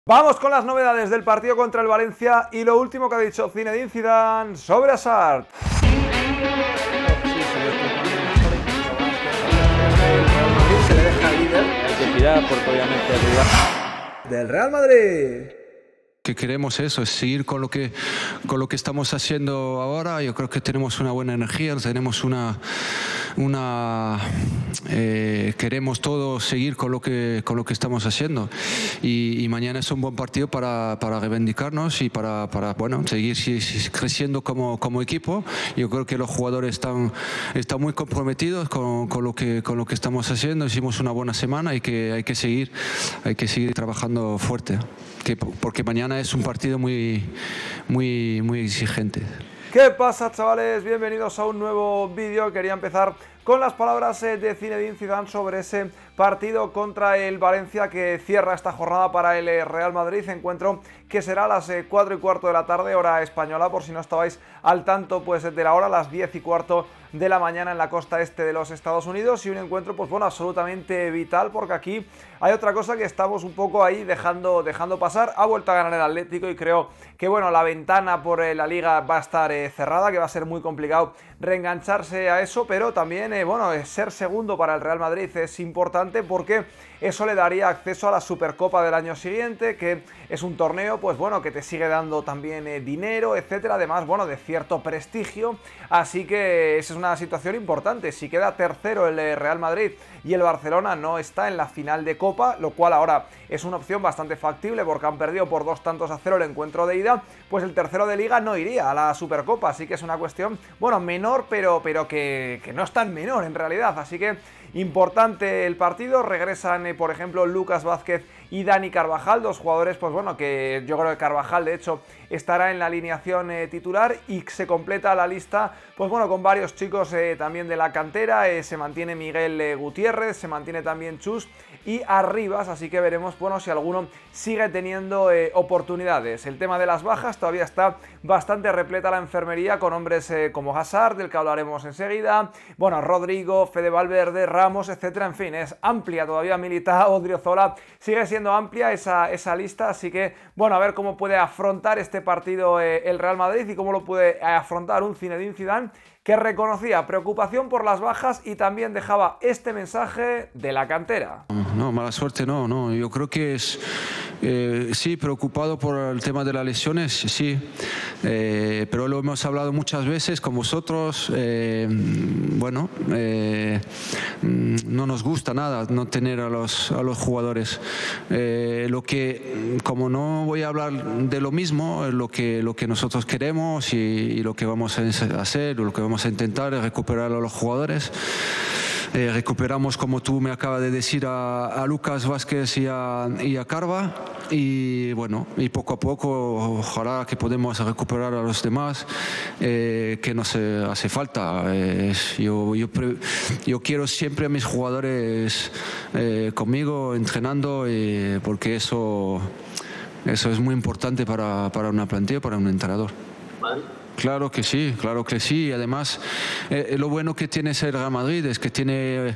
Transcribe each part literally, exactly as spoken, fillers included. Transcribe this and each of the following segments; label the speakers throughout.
Speaker 1: Vamos con las novedades del partido contra el Valencia y lo último que ha dicho Zinedine Zidane sobre Hazard. Se le deja líder
Speaker 2: porque obviamente el rival
Speaker 1: del Real Madrid.
Speaker 3: Que queremos eso, es seguir con lo que con lo que estamos haciendo ahora. Yo creo que tenemos una buena energía, tenemos una una eh, queremos todos seguir con lo que con lo que estamos haciendo y, y mañana es un buen partido para, para reivindicarnos y para, para bueno seguir si, si, creciendo como, como equipo. Yo creo que los jugadores están están muy comprometidos con, con lo que con lo que estamos haciendo. Hicimos una buena semana y que hay que seguir hay que seguir trabajando fuerte, que porque mañana es un partido muy, muy, muy exigente.
Speaker 1: ¿Qué pasa, chavales? Bienvenidos a un nuevo vídeo. Quería empezar con las palabras de Zinedine Zidane sobre ese partido contra el Valencia que cierra esta jornada para el Real Madrid. Encuentro que será a las cuatro y cuarto de la tarde, hora española, por si no estabais al tanto pues de la hora, las diez y cuarto de la mañana en la costa este de los Estados Unidos. Y un encuentro, pues bueno, absolutamente vital, porque aquí hay otra cosa que estamos un poco ahí dejando, dejando pasar. Ha vuelto a ganar el Atlético y creo que bueno, la ventana por la Liga va a estar eh, cerrada, que va a ser muy complicado reengancharse a eso, pero también eh, bueno, ser segundo para el Real Madrid es importante porque eso le daría acceso a la Supercopa del año siguiente, que es un torneo, pues bueno, que te sigue dando también eh, dinero, etcétera, además, bueno, de cierto prestigio, así que esa es una situación importante. Si queda tercero el eh, Real Madrid y el Barcelona no está en la final de Copa, lo cual ahora es una opción bastante factible porque han perdido por dos tantos a cero el encuentro de ida, pues el tercero de Liga no iría a la Supercopa, así que es una cuestión, bueno, menor, pero, pero que, que no es tan menor en realidad, así que importante el partido. Regresan, eh, por ejemplo, Lucas Vázquez y Dani Carvajal, dos jugadores, pues bueno, que yo creo que Carvajal, de hecho, estará en la alineación eh, titular, y se completa la lista, pues bueno, con varios chicos eh, también de la cantera. Eh, se mantiene Miguel eh, Gutiérrez, se mantiene también Chus y Arribas, así que veremos, bueno, si alguno sigue teniendo eh, oportunidades. El tema de las bajas, todavía está bastante repleta la enfermería con hombres eh, como Hazard, del que hablaremos enseguida, bueno, Rodrigo, Fede Valverde, Ramos, etcétera. En fin, es amplia todavía. Militao, Odriozola, sigue siendo amplia esa, esa lista, así que bueno, a ver cómo puede afrontar este partido eh, el Real Madrid y cómo lo puede afrontar un Zinedine Zidane que reconocía preocupación por las bajas y también dejaba este mensaje de la cantera.
Speaker 3: No, mala suerte no, no, yo creo que es, eh, sí, preocupado por el tema de las lesiones, sí, eh, pero lo hemos hablado muchas veces con vosotros, eh, bueno, eh, no nos gusta nada no tener a los, a los jugadores, eh, lo que, como no voy a hablar de lo mismo, lo que, lo que nosotros queremos y, y lo que vamos a hacer, lo que vamos a intentar es recuperar a los jugadores. Eh, recuperamos, como tú me acabas de decir, a, a Lucas Vázquez y a, y a Carva, y bueno, y poco a poco ojalá que podamos recuperar a los demás, eh, que nos eh, hace falta. Eh, yo, yo, yo quiero siempre a mis jugadores eh, conmigo entrenando, eh, porque eso, eso es muy importante para, para una plantilla, para un entrenador. ¿Vale? Claro que sí, claro que sí. Y además, eh, lo bueno que tiene el Real Madrid es que tiene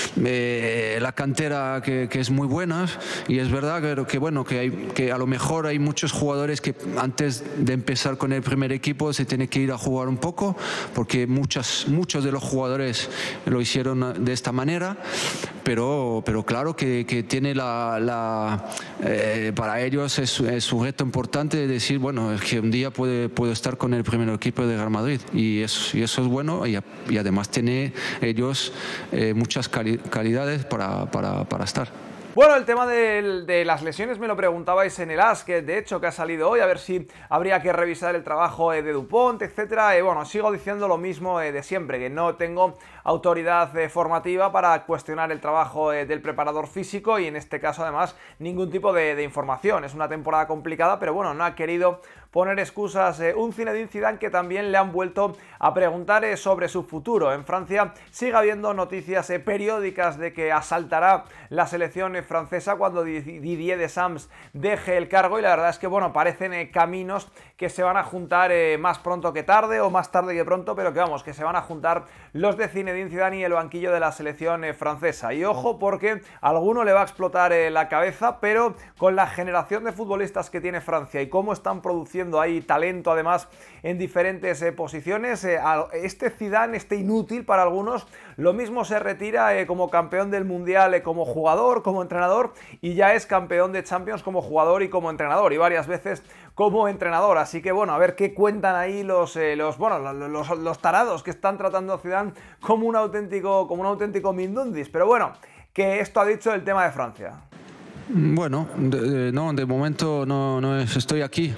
Speaker 3: eh, la cantera que, que es muy buena, y es verdad que, que, bueno, que, hay, que a lo mejor hay muchos jugadores que antes de empezar con el primer equipo se tienen que ir a jugar un poco, porque muchas, muchos de los jugadores lo hicieron de esta manera, pero, pero claro que, que tiene la, la eh, para ellos es, es un reto importante de decir, bueno, es que un día puede, puedo estar con el primer equipo de Real Madrid, y eso, y eso es bueno, y, y además tiene ellos eh, muchas cali calidades para, para, para estar.
Speaker 1: Bueno, el tema de, de las lesiones me lo preguntabais en el As, que de hecho que ha salido hoy, a ver si habría que revisar el trabajo eh, de Dupont, etcétera. Eh, bueno, sigo diciendo lo mismo eh, de siempre, que no tengo autoridad eh, formativa para cuestionar el trabajo eh, del preparador físico, y en este caso además ningún tipo de, de información. Es una temporada complicada, pero bueno, no ha querido poner excusas. Eh, un Zinedine Zidane que también le han vuelto a preguntar eh, sobre su futuro. En Francia sigue habiendo noticias eh, periódicas de que asaltará la selección eh, francesa cuando Didier Deschamps deje el cargo, y la verdad es que bueno, parecen eh, caminos que se van a juntar eh, más pronto que tarde, o más tarde que pronto, pero que vamos, que se van a juntar los de Zinedine Zidane y el banquillo de la selección eh, francesa. Y ojo, porque a alguno le va a explotar eh, la cabeza, pero con la generación de futbolistas que tiene Francia y cómo están produciendo ahí talento además en diferentes eh, posiciones, eh, este Zidane, este inútil para algunos, lo mismo se retira eh, como campeón del mundial eh, como jugador, como entrenador, y ya es campeón de Champions como jugador y como entrenador, y varias veces como entrenador. Así que bueno, a ver qué cuentan ahí los, eh, los, bueno, los, los tarados que están tratando a Zidane como un auténtico, como un auténtico mindundis. Pero bueno, que esto ha dicho el tema de Francia.
Speaker 3: Bueno, de, de, no, de momento no, no es, estoy aquí.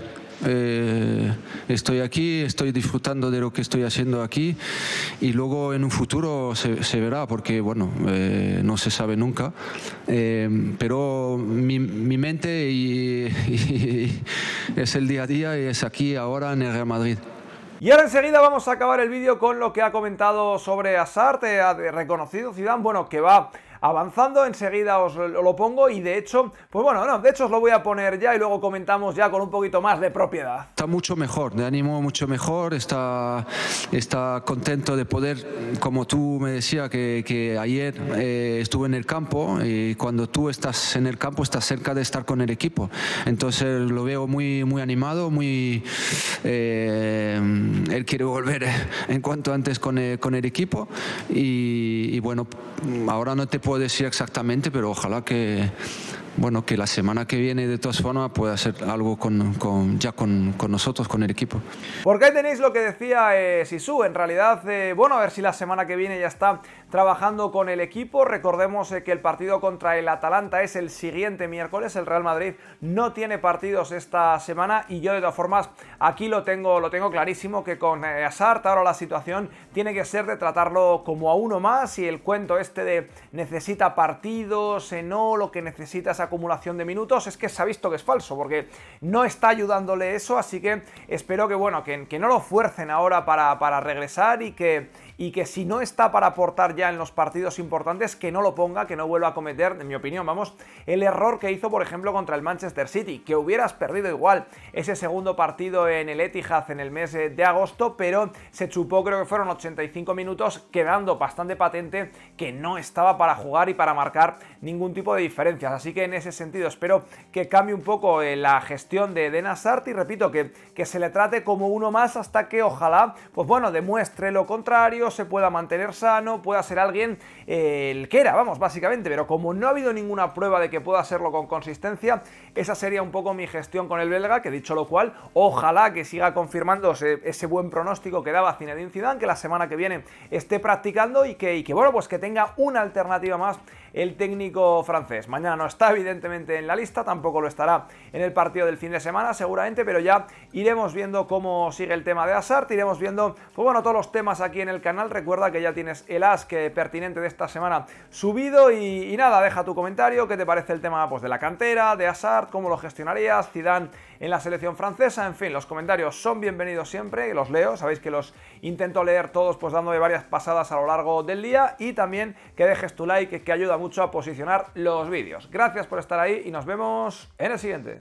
Speaker 3: Eh, estoy aquí, estoy disfrutando de lo que estoy haciendo aquí, y luego en un futuro se, se verá, porque bueno, eh, no se sabe nunca, eh, pero mi, mi mente y, y, y es el día a día, y es aquí ahora en el Real Madrid.
Speaker 1: Y ahora enseguida vamos a acabar el vídeo con lo que ha comentado sobre Hazard. Eh, ha reconocido Zidane, bueno, que va avanzando, enseguida os lo pongo, y de hecho, pues bueno, no, de hecho os lo voy a poner ya y luego comentamos ya con un poquito más de propiedad.
Speaker 3: Está mucho mejor, de ánimo mucho mejor, está, está contento de poder, como tú me decías, que, que ayer eh, estuve en el campo, y cuando tú estás en el campo estás cerca de estar con el equipo, entonces lo veo muy, muy animado, muy... Eh, él quiere volver en cuanto antes con el, con el equipo, y, y bueno, ahora no te puedo decir exactamente, pero ojalá que, bueno, que la semana que viene de todas formas pueda hacer algo con, con, ya con, con nosotros, con el equipo.
Speaker 1: Porque ahí tenéis lo que decía eh, Sisu. En realidad, eh, bueno, a ver si la semana que viene ya está trabajando con el equipo. Recordemos eh, que el partido contra el Atalanta es el siguiente miércoles. El Real Madrid no tiene partidos esta semana, y yo de todas formas aquí lo tengo, lo tengo clarísimo, que con eh, Hazard ahora la situación tiene que ser de tratarlo como a uno más, y el cuento este de necesita partidos, eh, no, lo que necesita es acumulación de minutos, es que se ha visto que es falso, porque no está ayudándole eso. Así que espero que, bueno, que, que no lo fuercen ahora para, para regresar, y que, y que si no está para aportar ya en los partidos importantes, que no lo ponga, que no vuelva a cometer, en mi opinión, vamos, el error que hizo, por ejemplo, contra el Manchester City, que hubieras perdido igual ese segundo partido en el Etihad en el mes de agosto, pero se chupó, creo que fueron ochenta y cinco minutos, quedando bastante patente que no estaba para jugar y para marcar ningún tipo de diferencias. Así que en ese sentido espero que cambie un poco eh, la gestión de Eden Hazard, y repito, que, que se le trate como uno más, hasta que ojalá, pues bueno, demuestre lo contrario, se pueda mantener sano, pueda ser alguien eh, el que era, vamos, básicamente. Pero como no ha habido ninguna prueba de que pueda serlo con consistencia, esa sería un poco mi gestión con el belga, que dicho lo cual, ojalá que siga confirmándose ese buen pronóstico que daba Zinedine Zidane, que la semana que viene esté practicando, y que, y que bueno, pues que tenga una alternativa más el técnico francés. Mañana no está evidentemente en la lista, tampoco lo estará en el partido del fin de semana seguramente, pero ya iremos viendo cómo sigue el tema de Hazard, iremos viendo, pues bueno, todos los temas aquí en el canal. Recuerda que ya tienes el ask pertinente de esta semana subido, y, y nada, deja tu comentario, qué te parece el tema, pues de la cantera, de Hazard, cómo lo gestionarías, Zidane en la selección francesa. En fin, los comentarios son bienvenidos siempre, los leo, sabéis que los intento leer todos, pues dándole varias pasadas a lo largo del día, y también que dejes tu like, que ayuda mucho a posicionar los vídeos. Gracias por estar ahí, y nos vemos en el siguiente.